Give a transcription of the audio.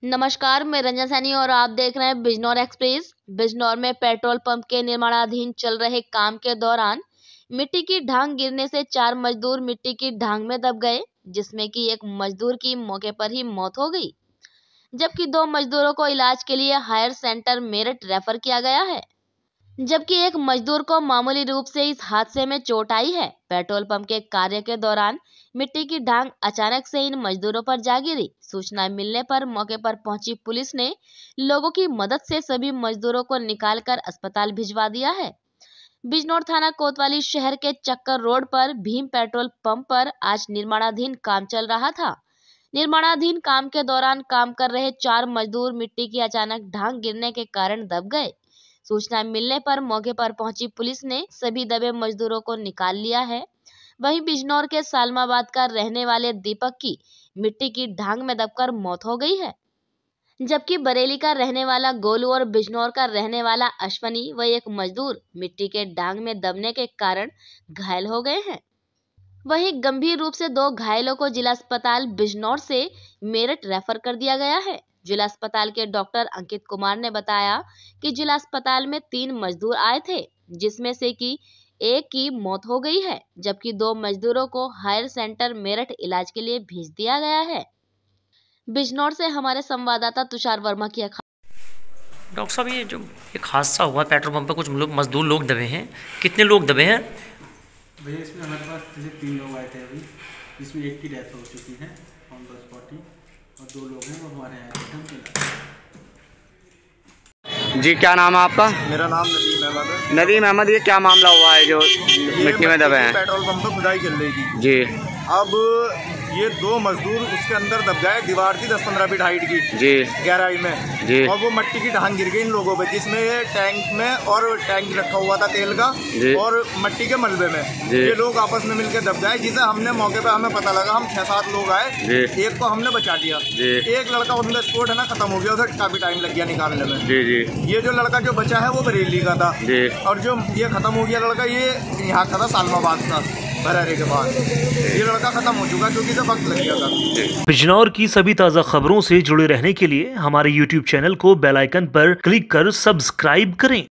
नमस्कार, मैं रंजन सैनी और आप देख रहे हैं बिजनौर एक्सप्रेस। बिजनौर में पेट्रोल पंप के निर्माणाधीन चल रहे काम के दौरान मिट्टी की ढांग गिरने से 4 मजदूर मिट्टी की ढांग में दब गए, जिसमें कि एक मजदूर की मौके पर ही मौत हो गई, जबकि 2 मजदूरों को इलाज के लिए हायर सेंटर मेरठ रेफर किया गया है। जबकि एक मजदूर को मामूली रूप से इस हादसे में चोट आई है। पेट्रोल पंप के कार्य के दौरान मिट्टी की ढांग अचानक से इन मजदूरों पर जा गिरी। सूचना मिलने पर मौके पर पहुंची पुलिस ने लोगों की मदद से सभी मजदूरों को निकालकर अस्पताल भिजवा दिया है। बिजनौर थाना कोतवाली शहर के चक्कर रोड पर भीम पेट्रोल पंप पर आज निर्माणाधीन काम चल रहा था। निर्माणाधीन काम के दौरान काम कर रहे 4 मजदूर मिट्टी की अचानक ढांग गिरने के कारण दब गए। सूचना मिलने पर मौके पर पहुंची पुलिस ने सभी दबे मजदूरों को निकाल लिया है। वहीं बिजनौर के सालमाबाद का रहने वाले दीपक की मिट्टी की ढांग में दबकर मौत हो गई है, जबकि बरेली का रहने वाला गोलू और बिजनौर का रहने वाला अश्वनी व एक मजदूर मिट्टी के ढांग में दबने के कारण घायल हो गए हैं। वहीं गंभीर रूप से 2 घायलों को जिला अस्पताल बिजनौर से मेरठ रेफर कर दिया गया है। जिला अस्पताल के डॉक्टर अंकित कुमार ने बताया कि जिला अस्पताल में 3 मजदूर आए थे, जिसमें से कि एक की मौत हो गई है, जबकि 2 मजदूरों को हायर सेंटर मेरठ इलाज के लिए भेज दिया गया है। बिजनौर से हमारे संवाददाता तुषार वर्मा की डॉक्टर साहब, ये जो एक हादसा हुआ पेट्रोल पंप पे, कुछ लोग मजदूर लोग दबे हैं, कितने लोग दबे हैं? भैया इसमें हमारे पास जैसे 3 लोग आए थे अभी, जिसमें एक की डेथ हो चुकी है ऑन द स्पॉट ही, और 2 लोग हैं वो हमारे यहाँ जी। क्या नाम है आपका? मेरा नाम नदीम अहमद है। नदीम अहमद, ये क्या मामला हुआ है जो मिट्टी में दबे हैं? पेट्रोल पंप पर खुदाई चल रही थी जी। अब ये 2 मजदूर उसके अंदर दब गए। दीवार थी 10-15 फीट हाइट की जी, गहराई में जी। और वो मिट्टी की ढांग गिर गई इन लोगों पे, जिसमें ये टैंक में और टैंक रखा हुआ था तेल का जी, और मिट्टी के मलबे में जी। ये लोग आपस में मिलकर दब गए, जिसे हमने मौके पे हमें पता लगा। हम 6-7 लोग आए जी। एक को हमने बचा लिया जी। एक लड़का ऑन द स्पॉट है ना खत्म हो गया, उसे काफी टाइम लग गया निकालने में। जी जी। ये जो लड़का जो बचा है वो बरेली का था जी। और जो ये खत्म हो गया लड़का ये यहाँ का था सालमाबाद का भरारे के बाद। ये लड़का खत्म हो चुका क्योंकि तो वक्त लग गया था। बिजनौर की सभी ताज़ा खबरों से जुड़े रहने के लिए हमारे YouTube चैनल को बेल आइकन पर क्लिक कर सब्सक्राइब करें।